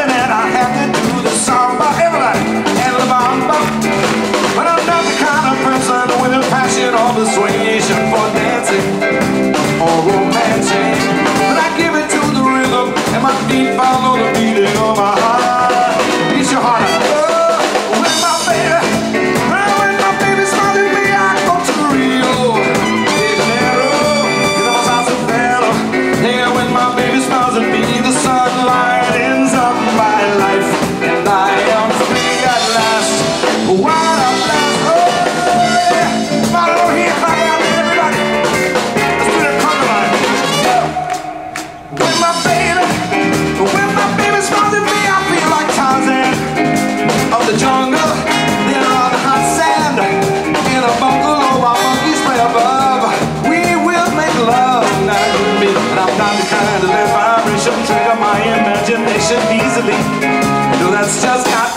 dancing and I have to do the samba. Everybody, and the bamba. But I'm not the kind of person with a passion or persuasion for dancing or romancing. But I give it to the rhythm and my feet follow the beating of my heart. Beat your heart out. When my baby smiles at me, I go to Rio de Janeiro. Cause I'm a salsa fella. Yeah, when my baby smiles at me, the sun lightens up my life, and I am free at last. What a blast! Oh yeah! Follow here, everybody. Let's do that conga line. When my baby smiles at me, I feel like Tarzan of the jungle. Then on the hot sand, in a bungalow, our monkeys play above. We will make love, now you and me. And I'm not the kind to let vibration trigger my imagination easily. No, that's just not